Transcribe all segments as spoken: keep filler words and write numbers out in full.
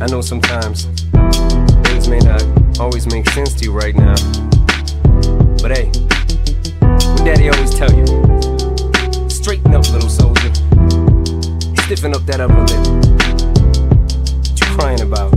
I know sometimes things may not always make sense to you right now, but hey, what Daddy always tell you, straighten up, little soldier, stiffen up that upper lip. What you crying about?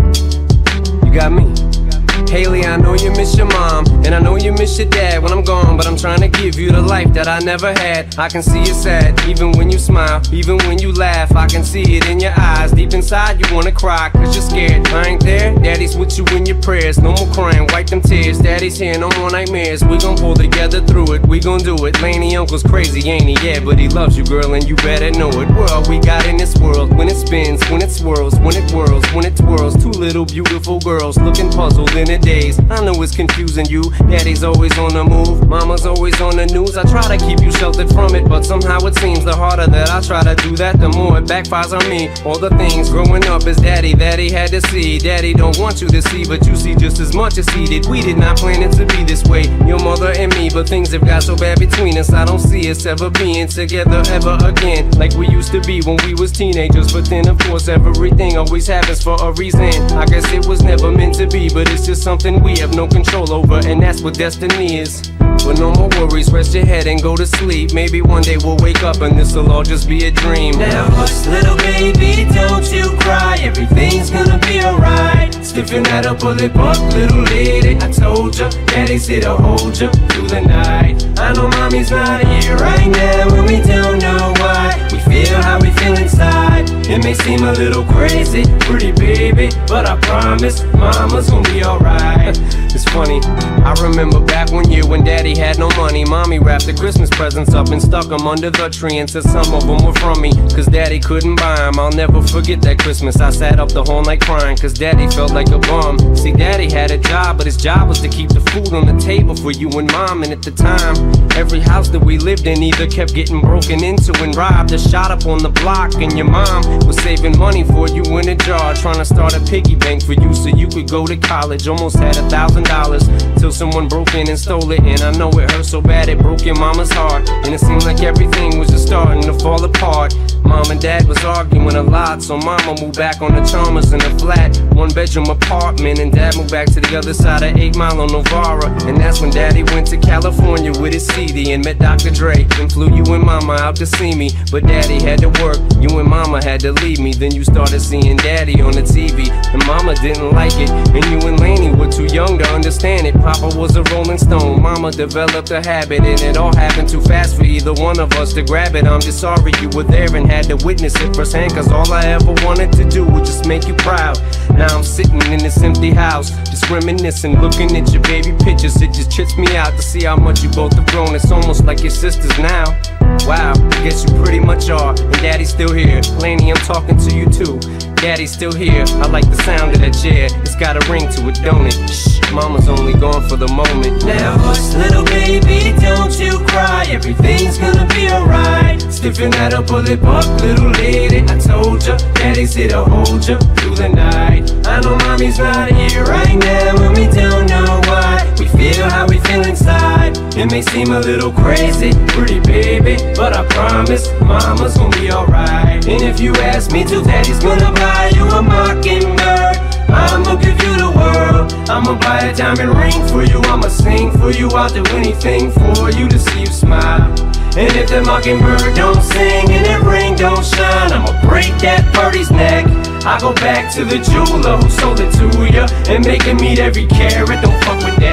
You got me. Haley, I know you miss your mom, and I know you miss your dad when I'm gone, but I'm trying to give you the life that I never had. I can see you sad, even when you smile, even when you laugh, I can see it in your eyes. Deep inside you wanna cry, cause you're scared. I ain't there, Daddy's with you in your prayers. No more crying, wipe them tears. Daddy's here, no more nightmares. We gon' pull together through it, we gon' do it. Laney uncle's crazy, ain't he? Yeah, but he loves you, girl, and you better know it. We're all we got in this world, when it spins, when it swirls, when it whirls, when it twirls. Two little beautiful girls looking puzzled in a daze. I know it's confusing you. Daddy's always on the move, mama's always on the news. I try to keep you sheltered from it, but somehow it seems the harder that I try to do that, the more it backfires on me. All the things growing up as daddy that he had to see, daddy don't want you to see, but you see just as much as he did. We did not plan it to be this way, your mother and me, but things have got so bad between us. I don't see us ever being together ever again, like we used to be when we was teenagers. But then of course everything always happens for a reason. I guess it was never meant to be, but it's just something we have no control over, and that's what destiny is. But no more worries, rest your head and go to sleep. Maybe one day we'll wake up and this'll all just be a dream. Now hush, little baby, don't you cry, everything's gonna be alright. Stiffen that upper lip up, little lady, I told ya, Daddy's here to hold ya through the night. I know mommy's not here right now, and we don't know why. We feel how we feel inside. It may seem a little crazy, pretty baby, but I promise mama's gonna be alright. It's funny, I remember back one year when Daddy had no money. Mommy wrapped the Christmas presents up and stuck them under the tree and said some of them were from me, cause Daddy couldn't buy them. I'll never forget that Christmas. I sat up the whole night crying, cause Daddy felt like a bum. See, Daddy had a job, but his job was to keep the food on the table for you and Mom. And at the time, every house that we lived in either kept getting broken into and robbed or shot up on the block. And your mom was saving money for you in a jar, trying to start a piggy bank for you so you could go to college. Almost had a thousand dollars till someone broke in and stole it. And I know it hurt so bad it broke your mama's heart, and it seemed like everything was just starting to fall apart. Mom and Dad was arguing a lot, so Mama moved back on the Chalmers in a flat one bedroom apartment, and Dad moved back to the other side of eight Mile on Novara. And that's when Daddy went to California with his C D and met Doctor Dre, and flew you and Mama out to see me. But Daddy had to work, you and Mama had to leave me. Then you started seeing Daddy on the T V, and Mama didn't like it, and you and Laney were too young to understand it. Papa was a Rolling Stone, Mama developed a habit, and it all happened too fast for either one of us to grab it. I'm just sorry you were there and had to witness it firsthand, cause all I ever wanted to do was just make you proud. Now I'm sitting in this empty house, just reminiscing, looking at your baby pictures. It just trips me out to see how much you both have grown. It's almost like your sisters now. Wow, I guess you pretty much are, and Daddy's still here. Laney, I'm talking to you too. Daddy's still here, I like the sound of that chair. It's got a ring to it, don't it? Shh, Mama's only gone for the moment. Now hush, little baby, don't you cry, everything's gonna be alright. Stiffen that upper lip up, little lady, I told ya, Daddy's here to hold ya through the night. I know mommy's not here right now, and we don't know why. We feel how we feel inside. It may seem a little crazy, pretty baby, but I promise mama's gonna be alright. And if you ask me to, Daddy's gonna buy you a Mockingbird. I'ma give you the world, I'ma buy a diamond ring for you, I'ma sing for you, I'll do anything for you to see you smile. And if that Mockingbird don't sing and that ring don't shine, I'ma break that birdie's neck. I go back to the jeweler who sold it to ya and make him eat every carat. Don't fuck with that.